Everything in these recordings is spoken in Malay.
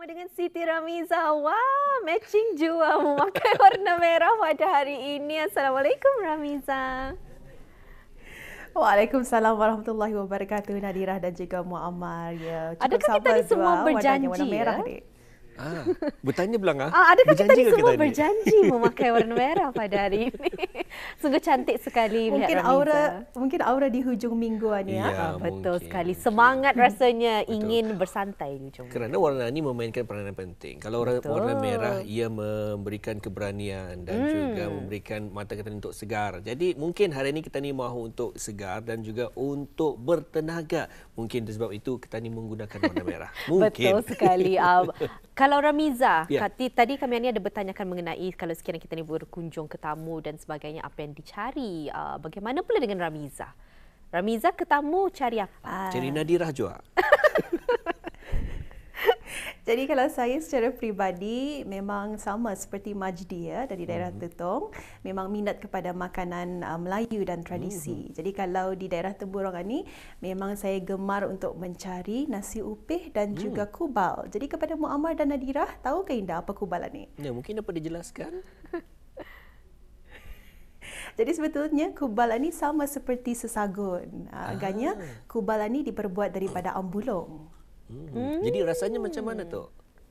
Bersama dengan Siti Ramiza. Wah, matching jua memakai warna merah pada hari ini. Assalamualaikum Ramiza. Waalaikumsalam warahmatullahi wabarakatuh, Nadirah dan juga Muammar. Ya, cukup Adakah kita sabar ni semua warnanya berjanji warna merah, ya? Dik. Bertanya belang Adakah kita ni semua ni? berjanji memakai warna merah pada hari ini? Sungguh cantik sekali melihat Ramiza. Mungkin aura di hujung mingguan ya. Ya, Betul mungkin. sekali. Semangat rasanya ingin bersantai di hujung. Kerana warna ini memainkan peranan penting. Kalau Betul. warna merah, ia memberikan keberanian dan juga memberikan mata kita untuk segar. Jadi mungkin hari ini kita ni mahu untuk segar dan juga untuk bertenaga. Mungkin sebab itu kita ni menggunakan warna merah. Mungkin. Betul sekali. Kalau Ramiza, Ya. tadi kami ni ada bertanyakan mengenai kalau sekiranya kita ni berkunjung ke tamu dan sebagainya, apa yang dicari. Bagaimana pula dengan Ramiza? Ramiza ke tamu cari apa? Cari Nadirah juga. Jadi kalau saya secara peribadi memang sama seperti Majdi ya, dari daerah Tetong, memang minat kepada makanan Melayu dan tradisi. Jadi kalau di daerah Temburong ni memang saya gemar untuk mencari nasi upih dan juga kubal. Jadi kepada Muammar dan Nadirah, tahu ke Indah apa kubal ni? Ya, mungkin dapat dijelaskan? Jadi sebetulnya kubal ni sama seperti sesagun. Agaknya kubal ni diperbuat daripada ambulong. Jadi rasanya macam mana tu?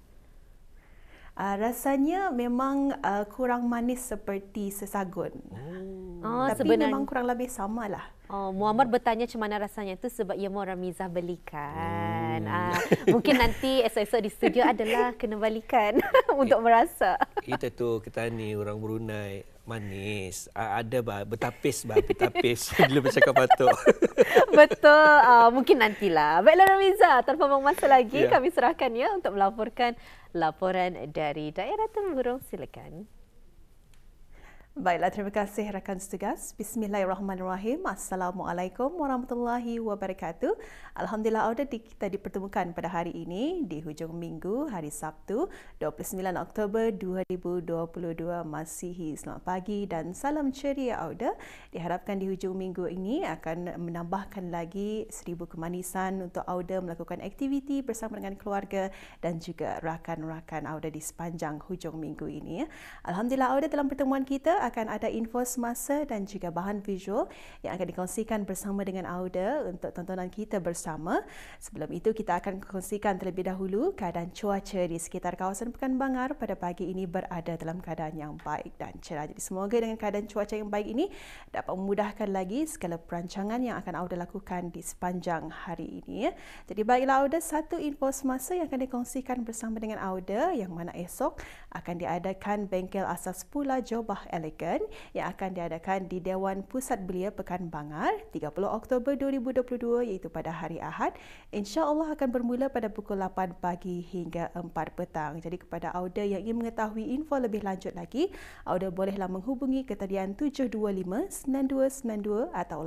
Rasanya memang kurang manis seperti sesagun. Tapi Sebenarnya memang kurang lebih samalah. Muammar bertanya macam mana rasanya tu sebab ia mau Ramiza belikan. Mungkin nanti esok-esok di studio adalah kena balikan untuk merasa. Kita tu, kita ni orang Brunei, manis. Ada bertapis, bertapis. Bila bercakap batuk. Betul. Mungkin nantilah. Baiklah Ramiza, tanpa membuang masa lagi, Ya. kami serahkan ya untuk melaporkan laporan dari daerah Temburong. Silakan. Baiklah, terima kasih rakan setugas. Bismillahirrahmanirrahim. Assalamualaikum warahmatullahi wabarakatuh. Alhamdulillah kita dipertemukan pada hari ini di hujung minggu, hari Sabtu, 29 Oktober 2022 Masihi. Selamat pagi dan salam ceria Auda. Diharapkan di hujung minggu ini akan menambahkan lagi 1000 kemanisan untuk Auda melakukan aktiviti bersama dengan keluarga dan juga rakan-rakan Auda di sepanjang hujung minggu ini. Alhamdulillah Auda, dalam pertemuan kita akan ada info semasa dan juga bahan visual yang akan dikongsikan bersama dengan Auda untuk tontonan kita bersama. Sebelum itu kita akan kongsikan terlebih dahulu keadaan cuaca di sekitar kawasan Pekan Bangar pada pagi ini berada dalam keadaan yang baik dan cerah. Jadi semoga dengan keadaan cuaca yang baik ini dapat memudahkan lagi segala perancangan yang akan Auda lakukan di sepanjang hari ini. Jadi baiklah Auda, satu info semasa yang akan dikongsikan bersama dengan Auda yang mana esok akan diadakan Bengkel Asas Pula Jobah Elegan yang akan diadakan di Dewan Pusat Belia Pekan Bangar 30 Oktober 2022 iaitu pada hari Ahad. InsyaAllah akan bermula pada pukul 8 pagi hingga 4 petang. Jadi kepada Auda yang ingin mengetahui info lebih lanjut lagi, Auda bolehlah menghubungi ke talian 725-9292 atau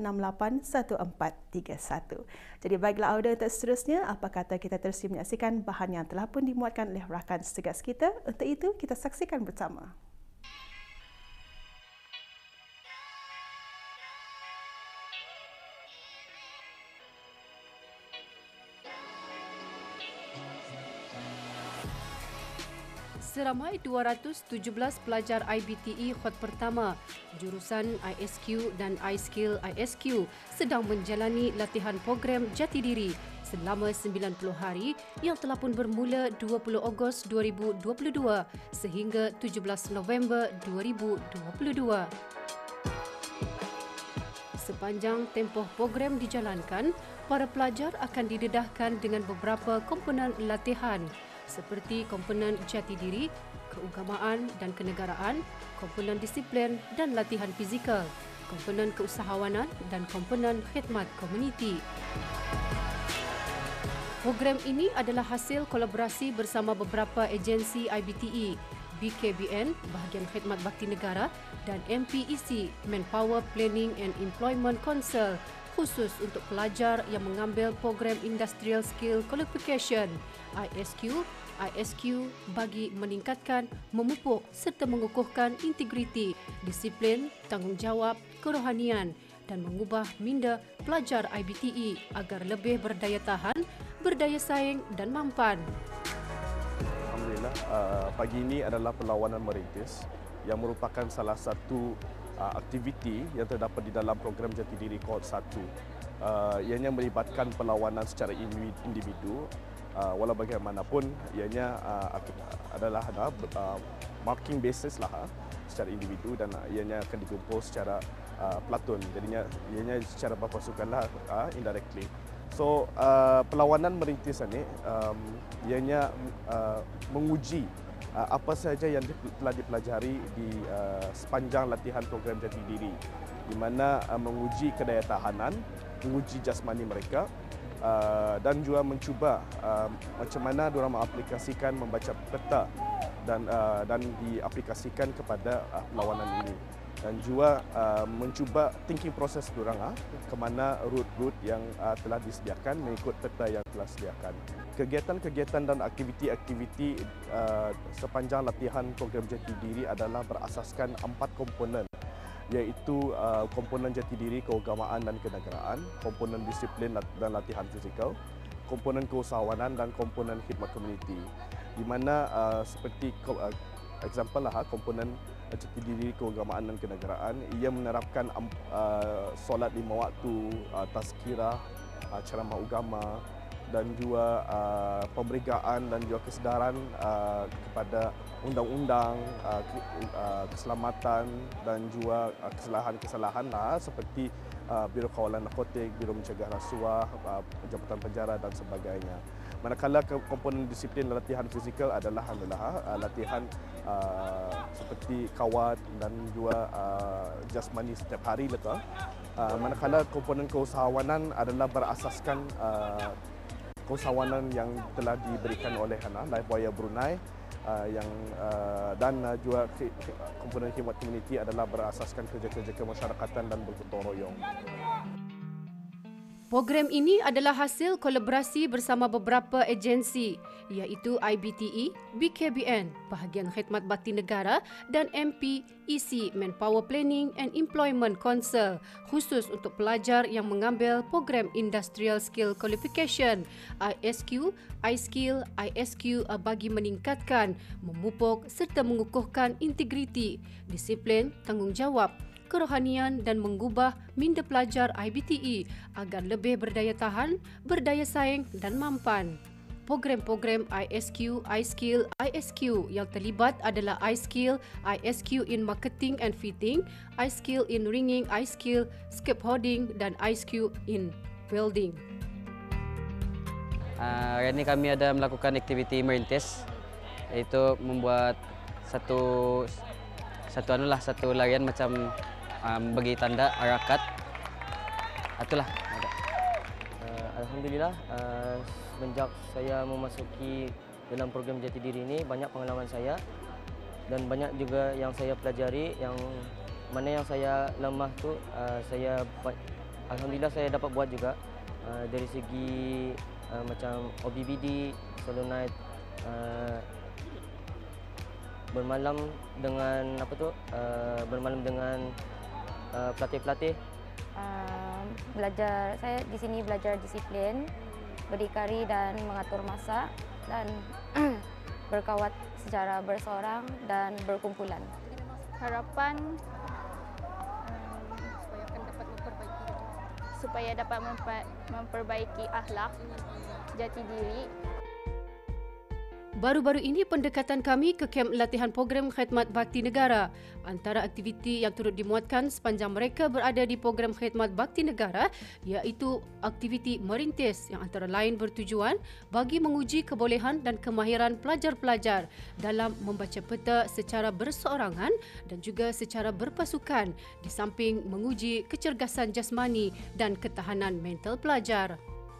868-1431. Jadi baiklah Auda, untuk seterusnya, apa kata kita terus menyaksikan bahan yang telah pun dimuatkan oleh rakan setugas kita. Untuk itu, kita saksikan bersama. Seramai 217 pelajar IBTE khot pertama jurusan ISQ dan iSkill ISQ sedang menjalani latihan program jati diri selama 90 hari yang telah pun bermula 20 Ogos 2022 sehingga 17 November 2022. Sepanjang tempoh program dijalankan, para pelajar akan didedahkan dengan beberapa komponen latihan seperti komponen jati diri, keagamaan dan kenegaraan, komponen disiplin dan latihan fizikal, komponen keusahawanan dan komponen khidmat komuniti. Program ini adalah hasil kolaborasi bersama beberapa agensi IBTE, BKBN, Bahagian Khidmat Bakti Negara dan MPEC, Manpower Planning and Employment Council, khusus untuk pelajar yang mengambil program Industrial Skill Qualification ISQ bagi meningkatkan, memupuk serta mengukuhkan integriti, disiplin, tanggungjawab, kerohanian dan mengubah minda pelajar IBTE agar lebih berdaya tahan, berdaya saing dan mampan. Alhamdulillah, pagi ini adalah perlawanan merintis yang merupakan salah satu aktiviti yang terdapat di dalam program Jati Diri Kohort 1. Ianya melibatkan perlawanan secara individu, walau bagaimanapun ianya adalah marking basis lah secara individu dan ianya akan dikumpul secara platoon. Jadinya ianya secara berpasukan lah indirectly. So perlawanan merintis ini ianya menguji apa sahaja yang telah dipelajari di sepanjang latihan program Jati Diri, di mana menguji kedaya tahanan, menguji jasmani mereka dan juga mencuba macam mana diorang mengaplikasikan membaca peta dan diaplikasikan kepada perlawanan ini, dan juga mencuba thinking proses diorang ke mana route-route yang telah disediakan mengikut peta yang telah disediakan. Kegiatan-kegiatan dan aktiviti-aktiviti sepanjang latihan program Jati Diri adalah berasaskan 4 komponen, iaitu komponen jati diri, keagamaan dan kenegaraan, komponen disiplin dan latihan fizikal, komponen keusahawanan dan komponen khidmat komuniti. Di mana seperti example lah komponen jati diri, keagamaan dan kenegaraan, ia menerapkan solat 5 waktu, tazkirah, ceramah agama dan juga pemberigaan dan juga kesedaran kepada undang-undang, keselamatan dan juga kesalahan-kesalahan seperti Biro Kawalan Narkotik, Biro Mencegah Rasuah, Jabatan Penjara dan sebagainya. Manakala komponen disiplin latihan fizikal adalah latihan seperti kawat dan juga jasmani setiap hari letak. Manakala komponen keusahawanan adalah berasaskan keusahawanan yang telah diberikan oleh Lifebuoy Brunei dan juga komponen khidmat komuniti adalah berasaskan kerja-kerja kemasyarakatan dan bergotong royong. Program ini adalah hasil kolaborasi bersama beberapa agensi iaitu IBTE, BKBN, Bahagian Khidmat Bakti Negara dan MPEC, Manpower Planning and Employment Council, khusus untuk pelajar yang mengambil program Industrial Skill Qualification ISQ, iSkill, ISQ bagi meningkatkan, memupuk serta mengukuhkan integriti, disiplin, tanggungjawab, kerohanian dan mengubah minda pelajar IBTE agar lebih berdaya tahan, berdaya saing dan mampan. Program-program ISQ, iSkill, ISQ yang terlibat adalah iSkill, ISQ in Marketing and Fitting, iSkill in Ringing, iSkill, Scaffolding dan iSQ in Welding. Hari ini kami ada melakukan aktiviti merintis, iaitu membuat satu larian macam bagi tanda harakat. Itulah. Alhamdulillah, semenjak saya memasuki dalam program Jati Diri ini, banyak pengalaman saya dan banyak juga yang saya pelajari, yang mana yang saya lemah tu alhamdulillah saya dapat buat juga, dari segi macam OBBD, solo night, bermalam dengan bermalam dengan pelatih-pelatih. Saya di sini belajar disiplin, berdikari dan mengatur masa, dan berkawat secara berseorang dan berkumpulan. Harapan supaya dapat memperbaiki akhlak, jati diri. Baru-baru ini pendekatan kami ke kem latihan program Khidmat Bakti Negara. Antara aktiviti yang turut dimuatkan sepanjang mereka berada di program Khidmat Bakti Negara iaitu aktiviti merintis yang antara lain bertujuan bagi menguji kebolehan dan kemahiran pelajar-pelajar dalam membaca peta secara berseorangan dan juga secara berpasukan, di samping menguji kecergasan jasmani dan ketahanan mental pelajar.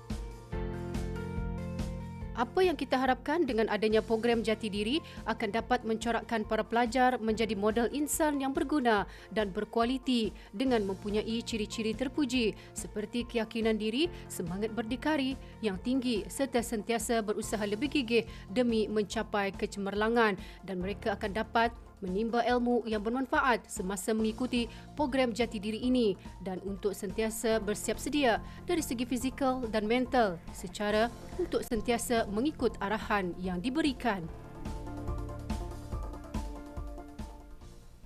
Apa yang kita harapkan dengan adanya program Jati Diri akan dapat mencorakkan para pelajar menjadi model insan yang berguna dan berkualiti dengan mempunyai ciri-ciri terpuji seperti keyakinan diri, semangat berdikari yang tinggi serta sentiasa berusaha lebih gigih demi mencapai kecemerlangan, dan mereka akan dapat menimba ilmu yang bermanfaat semasa mengikuti program Jati Diri ini dan untuk sentiasa bersiap sedia dari segi fizikal dan mental secara untuk sentiasa mengikut arahan yang diberikan.